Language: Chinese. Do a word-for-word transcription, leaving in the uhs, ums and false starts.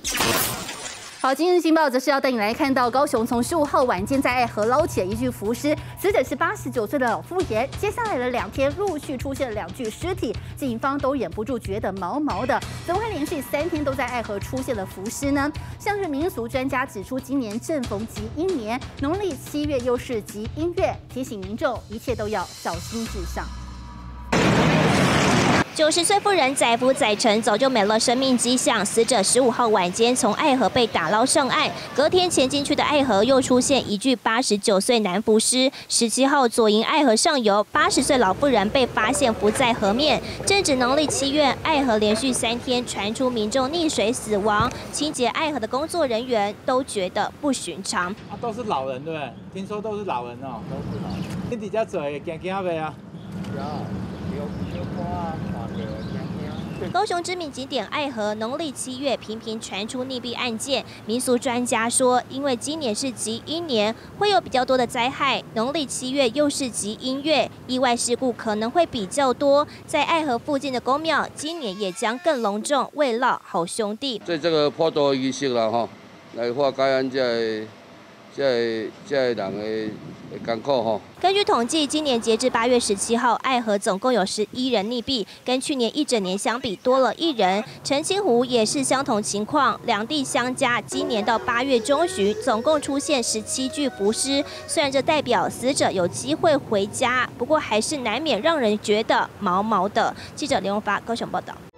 好，今日新报则是要带你来看到高雄从十五号晚间在爱河捞起了一具浮尸，死者是八十九岁的老妇人。接下来的两天陆续出现了两具尸体，警方都忍不住觉得毛毛的，怎么会连续三天都在爱河出现了浮尸呢？像是民俗专家指出，今年正逢极阴年，农历七月又是极阴月，提醒民众一切都要小心至上。 九十岁妇人载浮载沉，早就没了生命迹象。死者十五号晚间从爱河被打捞上岸，隔天潜进去的爱河又出现一具八十九岁男浮尸。十七号左营爱河上游，八十岁老妇人被发现浮在河面。正值农历七月，爱河连续三天传出民众溺水死亡，清洁爱河的工作人员都觉得不寻常。 啊，都是老人对不对？听说都是老人哦，都是老人。你底下做会惊惊袂啊？有，有有看啊。 高雄知名景点爱河，农历七月频频传出溺毙案件。民俗专家说，因为今年是极阴年，会有比较多的灾害。农历七月又是极阴月，意外事故可能会比较多。在爱河附近的公庙，今年也将更隆重慰劳好兄弟。 在这个普渡仪式啦，吼，来化解咱这个、这个、这个人的。艰苦吼。 根据统计，今年截至八月十七号，爱河总共有十一人溺毙，跟去年一整年相比多了一人。澄清湖也是相同情况，两地相加，今年到八月中旬，总共出现十七具浮尸。虽然这代表死者有机会回家，不过还是难免让人觉得毛毛的。记者刘荣发高雄报道。